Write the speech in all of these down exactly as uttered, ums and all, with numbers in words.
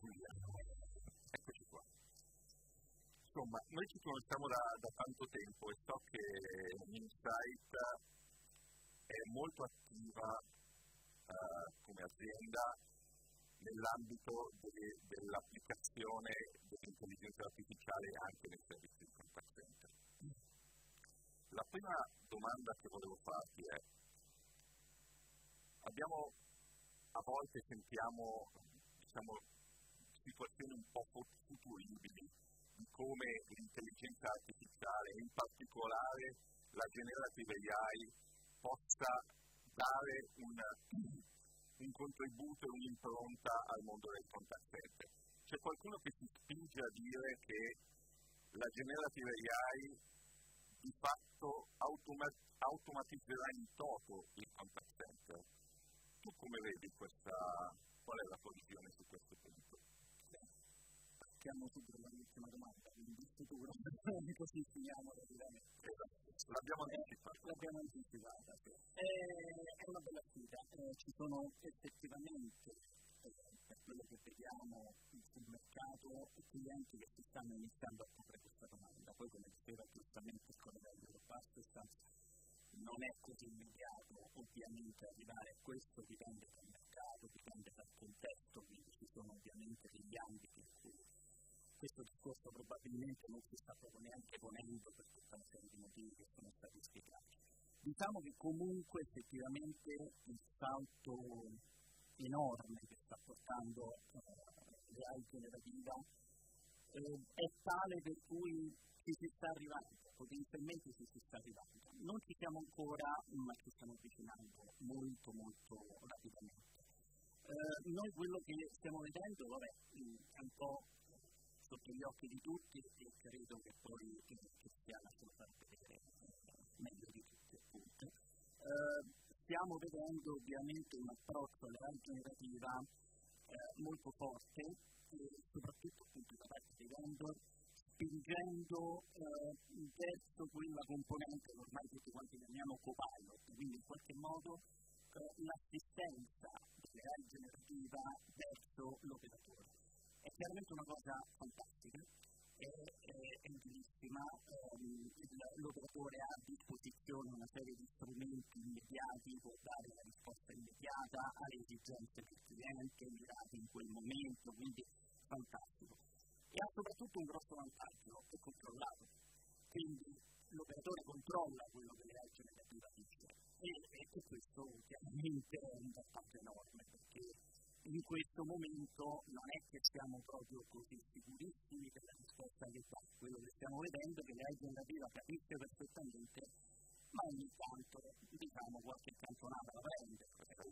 Giulia. Eccoci qua. Insomma, noi ci conosciamo da, da tanto tempo e so che Insight è molto attiva uh, come azienda nell'ambito de, dell'applicazione dell'intelligenza artificiale anche nei servizi di contact center. La prima domanda che volevo farti è: abbiamo a volte sentiamo diciamo, situazioni un po' futuribili di come l'intelligenza artificiale, in particolare la generative A I, possa dare un, un contributo e un'impronta al mondo del contact center. C'è qualcuno che si spinge a dire che la generative A I di fatto automa- automatizzerà in toto il contact center. Tu come vedi questa, qual è la tua visione su questo punto? Partiamo subito dall'ultima domanda, quindi sicuro, così finiamo rapidamente. Esatto, l'abbiamo anticipata. Eh, l'abbiamo anticipata, sì. Eh, è una bella sfida, eh, ci sono effettivamente, eh, per quello che vediamo sul mercato, clienti che si stanno iniziando a porre questa domanda. Poi, come diceva giustamente il collega dello Assistance, non è così immediato ovviamente arrivare a questo, dipende dal mercato, dipende dal contesto, quindi ci sono ovviamente degli ambiti in cui questo discorso probabilmente non si sta proprio neanche ponendo per tutta una serie di motivi che sono stati spiegati. Diciamo che comunque effettivamente il salto enorme che sta portando eh, l'A I generativa eh, è tale per cui ci si sta arrivando, potenzialmente ci si sta arrivando. Non ci siamo ancora, ma ci stiamo avvicinando molto molto rapidamente. Eh, noi quello che stiamo vedendo, vabbè, è un po' sotto gli occhi di tutti e credo che poi che sia lasciato far vedere meglio di tutti, appunto. Eh, stiamo vedendo ovviamente un approccio alla A I generativa eh, molto forte, e soprattutto appunto da parte dei vendor, spingendo eh, verso quella componente che ormai tutti quanti chiamiamo copilot, quindi in qualche modo eh, l'assistenza dell'A I generativa verso l'operatore. È chiaramente una cosa fantastica, è, è, è utilissima, ehm, l'operatore ha a disposizione una serie di strumenti immediati, può dare la risposta immediata alle esigenze del cliente, mirati in quel momento, quindi fantastico. E ha soprattutto un grosso vantaggio, è controllato, quindi l'operatore controlla quello che l'A I generativa dice e, e questo chiaramente è un vantaggio enorme, perché in questo momento non è che siamo proprio così sicurissimi della risposta che dà. Quello che stiamo vedendo è che l'A I generativa capisce perfettamente, ma ogni tanto, diciamo, qualche cantonata la prende,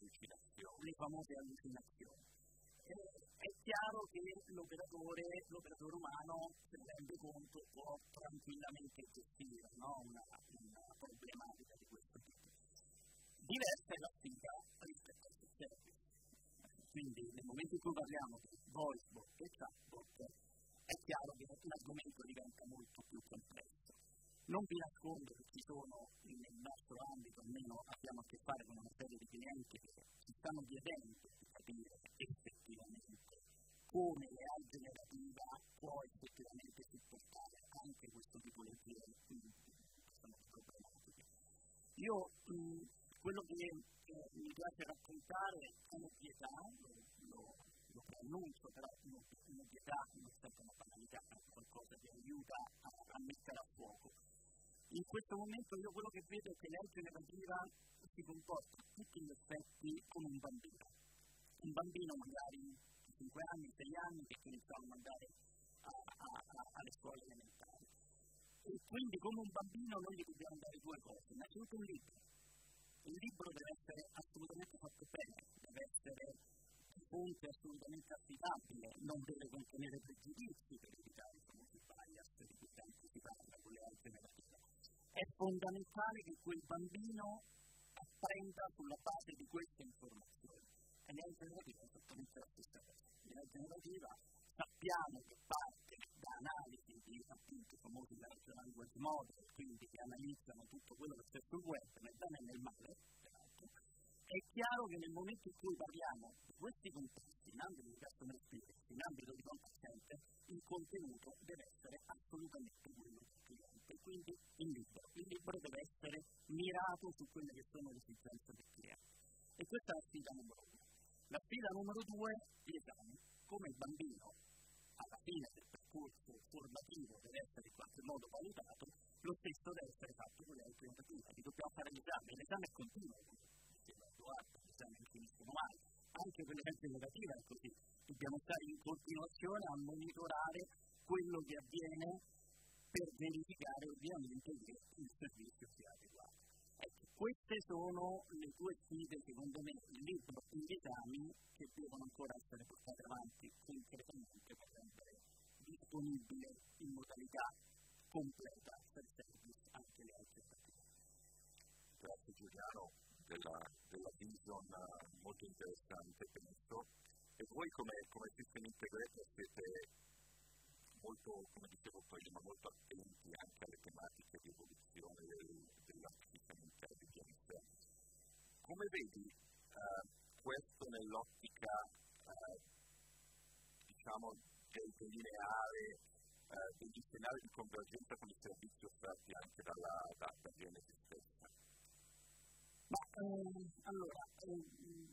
le famose allucinazioni. E, è chiaro che l'operatore, l'operatore umano, se ne rende conto, può tranquillamente gestire, no? una, una problematica di questo tipo. Diversa è la sfida rispetto al service. Quindi nel momento in cui parliamo di voice bot e chatbot è chiaro che l'argomento diventa molto più complesso. Non vi nascondo che ci sono nel nostro ambito, almeno abbiamo a che fare con una serie di clienti che ci stanno chiedendo di capire effettivamente come l'A I generativa può effettivamente supportare anche questo tipo di problematiche. Io mh, quello che eh, mi piace raccontare è un'ovvietà, lo, lo, lo preannuncio, però un'ovvietà non è sempre una banalità, è qualcosa che aiuta a, a mettere a fuoco. In questo momento io quello che vedo è che l'A I generativa si comporta a tutti gli effetti come un bambino. Un bambino magari di cinque anni, sei anni, che iniziamo a andare a, a, a, alle scuole elementari. E quindi come un bambino noi gli dobbiamo dare due cose. Innanzitutto un libro. Il libro deve essere assolutamente fatto bene, deve essere di fonte assolutamente affidabile, non deve contenere pregiudizi per evitare i famosi bias di cui tanto si parla con le altre negative. È fondamentale che quel bambino apprenda sulla base di queste informazioni. E l'A I generativa è esattamente la stessa cosa. L'A I generativa sappiamo che parte da analisi di appunto i famosi large language model, quindi che analizzano tutto quello che c'è sul web, nel bene e nel male, peraltro. È chiaro che nel momento in cui parliamo di questi contesti, in ambito di customer experience, in ambito basato su quelle che sono le esigenze del cliente. E questa è la sfida numero uno. La sfida numero due, gli esami. Come il bambino alla fine del percorso formativo deve essere in qualche modo valutato, lo stesso deve essere fatto con le altre tentative. Gli dobbiamo fare l'esame, l'esame è continuo, come diceva Edoardo, l'esame non finiscono mai. Anche per le leggi negative è così, dobbiamo stare in continuazione a monitorare quello che avviene per verificare ovviamente che il servizio sia adeguato. Ecco, queste sono le due sfide, secondo me, il libro e gli esami che devono ancora essere portate avanti concretamente per rendere disponibile in modalità completa per service anche le altre partite. Grazie Giuliano della, della vision molto interessante, penso. E voi come, come System Integrator siete molto, come dicevo prima, molto attenti anche alle tematiche di evoluzione del, dell'artificial intelligence. Come vedi uh, questo nell'ottica uh, diciamo del delineare uh, degli scenari di convergenza con i servizi offerti anche dalla, da, da Genesis stessa? Ma eh, allora, eh,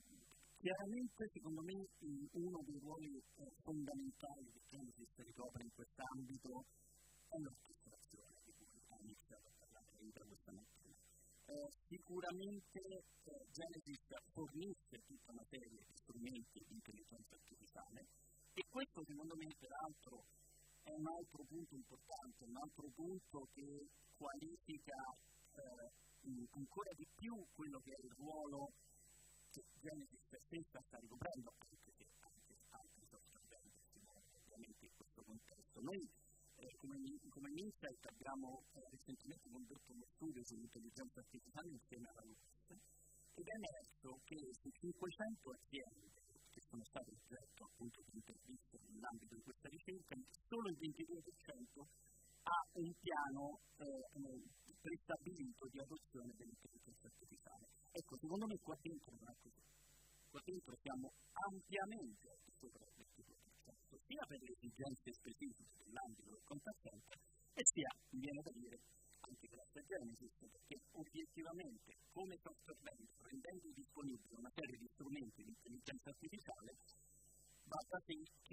chiaramente secondo me uno dei ruoli eh, fondamentali che Genesis ricopre in quest'ambito è l'orchestrazione di cui ha iniziato a parlare Rita questa mattina. Eh, sicuramente eh, Genesis fornisce tutta una serie di strumenti di intelligenza artificiale e questo secondo me peraltro è un altro punto importante, un altro punto che qualifica eh, ancora di più quello che è il ruolo che Genesis stessa sta ricoprendo, anche se anche altri software vendor si muovono ovviamente in questo contesto. Noi eh, come, come Insight abbiamo eh, recentemente condotto uno studio sull'intelligenza artificiale insieme alla L U S ed è emerso che su cinquecento aziende che sono state oggetto appunto di interviste nell'ambito di questa ricerca, solo il ventidue per cento ha un piano eh, prestabilito di adozione dell'intelligenza artificiale. Ecco, secondo me qua dentro non è così. Qua dentro siamo ampiamente al di sopra del ventidue per cento, sia per le esigenze specifiche dell'ambito del contact center, e sia, mi viene da dire, anche grazie a Genesis, perché obiettivamente, come software vendor, rendendo disponibile una serie di strumenti di intelligenza artificiale, basta che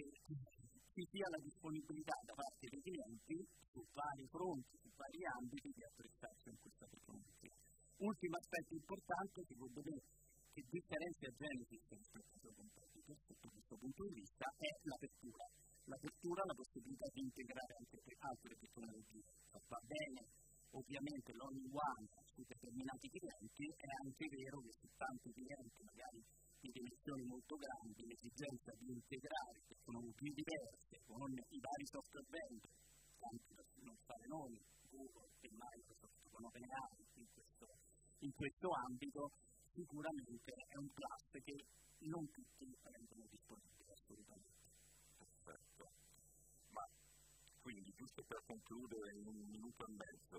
ci sia la disponibilità da parte dei clienti su vari fronti, su vari ambiti di attrezzarsi in questa tecnologia. Ultimo aspetto importante, secondo me, che differenzia Genesis rispetto ai suoi competitor sotto questo punto di vista, è l'apertura. L'apertura, la possibilità di integrare anche altre tecnologie. Cioè, va bene, ovviamente, l'all-in-one su determinati clienti, è anche vero che su tanti clienti, magari di dimensioni molto grandi, l'esigenza di integrare tecnologie diverse con i vari software vendor, tanti da non fare nomi, Google e Microsoft con OpenAI in questo, in questo ambito, sicuramente è un plus che non tutti rendono disponibili assolutamente. Perfetto. Ma quindi, giusto per concludere in un minuto e mezzo,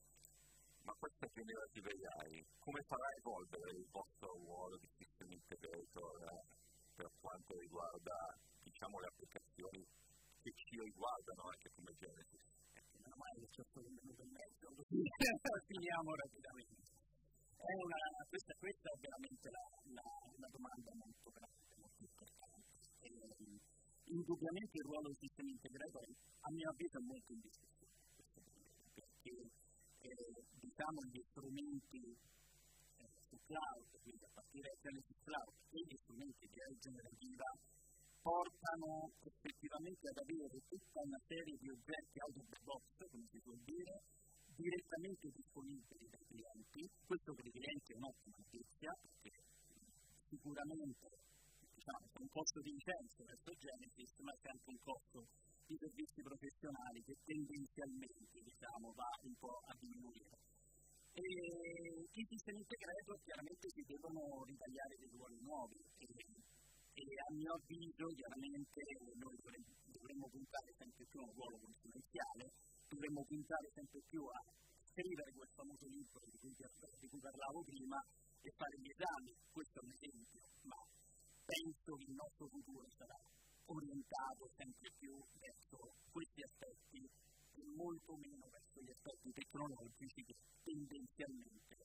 ma questa generative A I come farà evolvere il vostro ruolo di System Integrator eh, per quanto riguarda, diciamo, le applicazioni che ci riguardano anche come Genesis? Eh, non mai che c'è solo un minuto e mezzo, finiamo rapidamente. È una, questa, questa è veramente la, la, la domanda molto grande, molto importante. E, indubbiamente il ruolo del System Integrator, a mio avviso, è molto in discussione, perché eh, diciamo gli strumenti eh, su cloud, quindi a partire da Genesis Cloud, e gli strumenti di A I generativa portano effettivamente ad avere tutta una serie di oggetti out of the box, come si può dire, direttamente disponibili dai clienti. Questo per i clienti è un'ottima notizia, perché sicuramente diciamo, c'è un costo di licenza verso Genesis, ma c'è anche un costo di servizi professionali che tendenzialmente diciamo, va un po' a diminuire. E i sistemi integrator chiaramente si devono ritagliare dei ruoli nuovi e, e a mio avviso chiaramente noi dovremmo puntare sempre più a un ruolo consulenziale, dovremmo puntare sempre più a scrivere quel famoso libro di cui, di cui parlavo prima e fare gli esami. Questo è un esempio, ma penso che il nostro futuro sarà orientato sempre più verso questi aspetti e molto meno verso gli aspetti tecnologici che tendenzialmente